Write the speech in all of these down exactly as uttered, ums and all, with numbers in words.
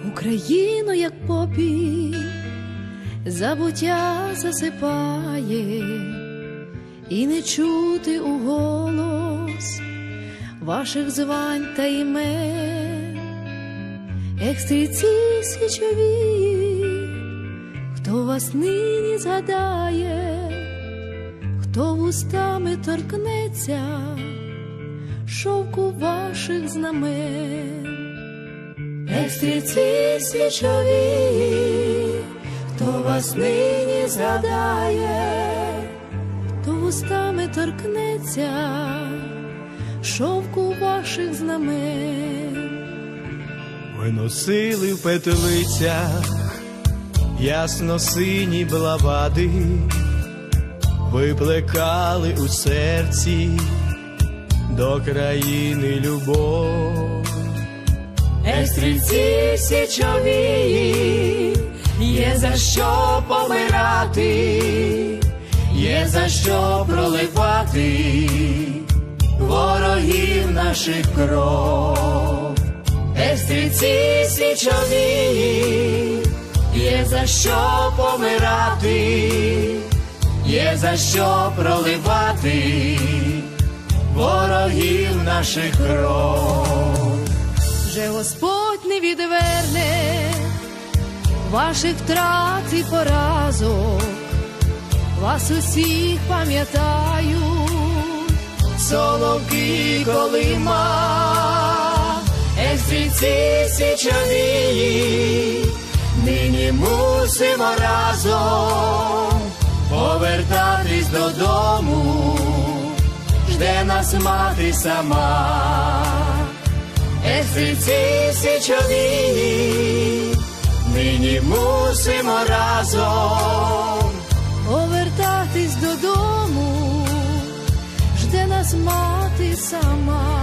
Україно, як попіль, забуття засипає, і не чути у голос ваших звань та імен. Ех, стрільці свічові, хто вас нині згадає, хто вустами торкнеться шовку ваших знамен. Ех, стрільці свічові, хто вас нині згадає, хто вустами торкнеться шовку ваших знамен. Ви носили в петлицях ясно-сині блавади, ви плекали у серці до країни любов. Ех, стрільці січові, є за що помирати, є за що проливати ворогів наших кров. Ех, стрільці січові, є за що помирати, є за що проливати ворогів наших кров. Вже Господь не відверне ваших втрат і поразок, вас усіх пам'ятають соловки колима. Ех, стрільці січові, нині мусимо разом повертатись додому, жде нас мати сама. Ех, стрільці січові, нині мусимо разом повертатись додому, жде нас мати сама.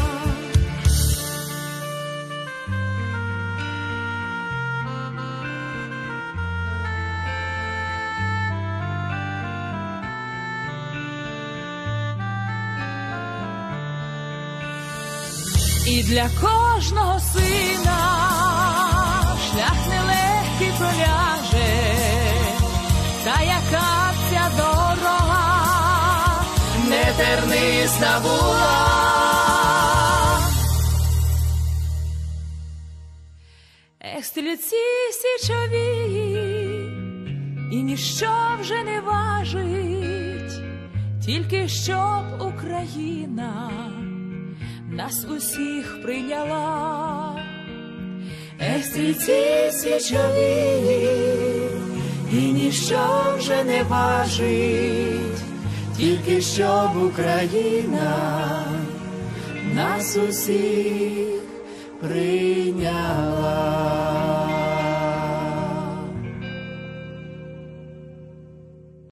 І для кожного сина шлях нелегкий проляже, та яка ця дорога не тернисна була. Ех, стрільці січові, і ніщо вже не важить, тільки щоб Україна нас усіх прийняла. Ех, стрільці січові, і ніщо вже не важить, тільки щоб Україна нас усіх прийняла.